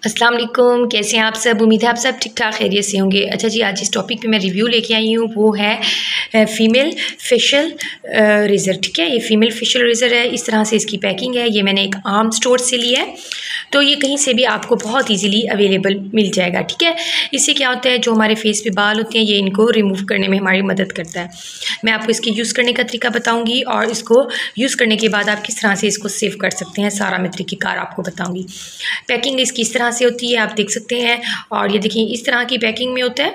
अस्सलाम वालेकुम, कैसे हैं आप सब। उम्मीद है आप सब ठीक ठाक खैरियत से होंगे। अच्छा जी, आज इस टॉपिक पे मैं रिव्यू लेके आई हूँ, वो है फ़ीमेल फेशियल रेज़र। ठीक है, ये फ़ीमेल फेशियल रेज़र है, इस तरह से इसकी पैकिंग है। ये मैंने एक आम स्टोर से लिया है, तो ये कहीं से भी आपको बहुत ईजीली अवेलेबल मिल जाएगा। ठीक है, इससे क्या होता है, जो हमारे फेस पे बाल होते हैं ये इनको रिमूव करने में हमारी मदद करता है। मैं आपको इसके यूज़ करने का तरीका बताऊँगी और इसको यूज़ करने के बाद आप किस तरह से इसको सेव कर सकते हैं, सारा मैं तरीक़ेकार आपको बताऊँगी। पैकिंग इसकी इस तरह से होती है, आप देख सकते हैं। और ये देखिए, इस तरह की पैकिंग में होता है।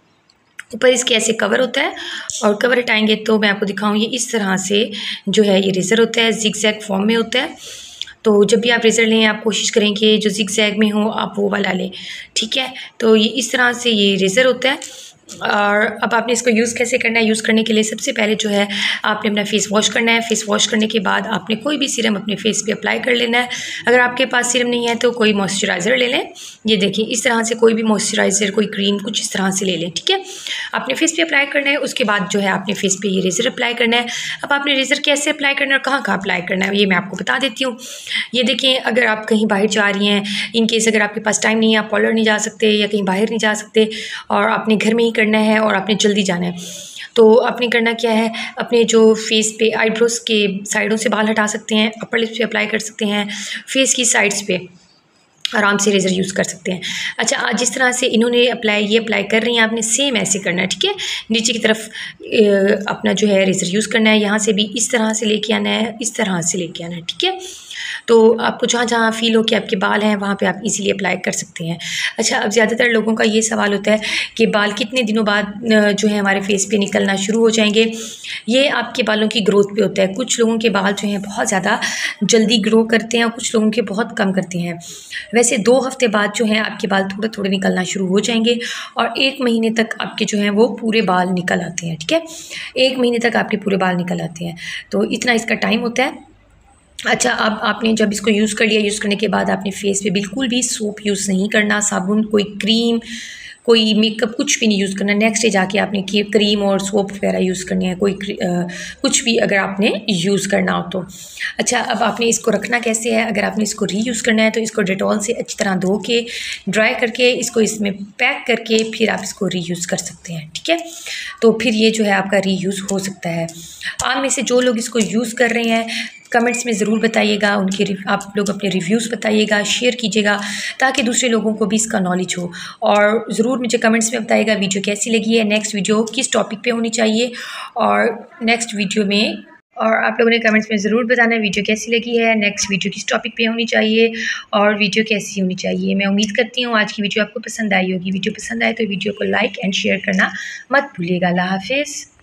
ऊपर इसके ऐसे कवर होता है और कवर हटाएंगे तो मैं आपको दिखाऊँ, ये इस तरह से जो है ये रेज़र होता है, ज़िग-ज़ैग फॉर्म में होता है। तो जब भी आप रेज़र लें, आप कोशिश करें कि जो ज़िग-ज़ैग में हो आप वो वाला लें। ठीक है, तो ये इस तरह से ये रेज़र होता है। और अब आपने इसको यूज़ कैसे करना है। यूज़ करने के लिए सबसे पहले जो है आपने अपना फेस वॉश करना है। फेस वॉश करने के बाद आपने कोई भी सीरम अपने फेस पे अप्लाई कर लेना है। अगर आपके पास सीरम नहीं है तो कोई मॉइस्चराइज़र ले लें। ये देखिए, इस तरह से कोई भी मॉइस्चराइज़र, कोई क्रीम, कुछ इस तरह से ले लें। ठीक है, आपने फेस पे अप्लाई करना है। उसके बाद जो है आपने फेस पे ये रेज़र अप्लाई करना है। अब आपने रेज़र कैसे अप्लाई करना है और कहाँ कहाँ अप्लाई करना है ये मैं आपको बता देती हूँ। ये देखिए, अगर आप कहीं बाहर जा रही हैं, इन केस अगर आपके पास टाइम नहीं है, आप पार्लर नहीं जा सकते या कहीं बाहर नहीं जा सकते और आपने घर में ही करना है और आपने जल्दी जाना है, तो आपने करना क्या है, अपने जो फेस पे आईब्रोज के साइडों से बाल हटा सकते हैं, अपर लिप्स पे अप्लाई कर सकते हैं, फेस की साइड्स पे आराम से रेज़र यूज़ कर सकते हैं। अच्छा, आज जिस तरह से इन्होंने ये अप्लाई कर रही हैं, आपने सेम ऐसे करना है। ठीक है, नीचे की तरफ अपना जो है रेज़र यूज़ करना है, यहाँ से भी इस तरह से लेके आना है, इस तरह से लेके आना है। ठीक है, तो आपको जहाँ जहाँ फ़ील हो कि आपके बाल हैं वहाँ पे आप इजीली अप्लाई कर सकते हैं। अच्छा, अब ज़्यादातर लोगों का ये सवाल होता है कि बाल कितने दिनों बाद जो है हमारे फेस पे निकलना शुरू हो जाएंगे। ये आपके बालों की ग्रोथ पे होता है। कुछ लोगों के बाल जो हैं बहुत ज़्यादा जल्दी ग्रो करते हैं और कुछ लोगों के बहुत कम करते हैं। वैसे 2 हफ्ते बाद जो है आपके बाल थोड़े थोड़े निकलना शुरू हो जाएंगे और 1 महीने तक आपके जो हैं वो पूरे बाल निकल आते हैं। ठीक है, 1 महीने तक आपके पूरे बाल निकल आते हैं, तो इतना इसका टाइम होता है। अच्छा, अब आपने जब इसको यूज़ कर लिया, यूज़ करने के बाद आपने फेस पे बिल्कुल भी सोप यूज़ नहीं करना, साबुन, कोई क्रीम, कोई मेकअप, कुछ भी नहीं यूज़ करना। नेक्स्ट डे जाके आपने क्रीम और सोप वगैरह यूज़ करनी है, कुछ भी अगर आपने यूज़ करना हो तो। अच्छा, अब आपने इसको रखना कैसे है। अगर आपने इसको रीयूज़ करना है तो इसको डेटॉल से अच्छी तरह धो के ड्राई करके इसको इसमें पैक करके फिर आप इसको रीयूज़ कर सकते हैं। ठीक है, तो फिर ये जो है आपका रीयूज़ हो सकता है। आप में से जो लोग इसको यूज़ कर रहे हैं, कमेंट्स में ज़रूर बताइएगा, आप लोग अपने रिव्यूज़ बताइएगा, शेयर कीजिएगा ताकि दूसरे लोगों को भी इसका नॉलेज हो। और ज़रूर मुझे कमेंट्स में बताइएगा वीडियो कैसी लगी है, नेक्स्ट वीडियो किस टॉपिक पे होनी चाहिए और नेक्स्ट वीडियो में। और आप लोगों ने कमेंट्स में ज़रूर बताना वीडियो कैसी लगी है, नेक्स्ट वीडियो किस टॉपिक पे होनी चाहिए और वीडियो कैसी होनी चाहिए। मैं उम्मीद करती हूँ आज की वीडियो आपको पसंद आई होगी। वीडियो पसंद आए तो वीडियो को लाइक एंड शेयर करना मत भूलिएगा। अल्लाह हाफिज़।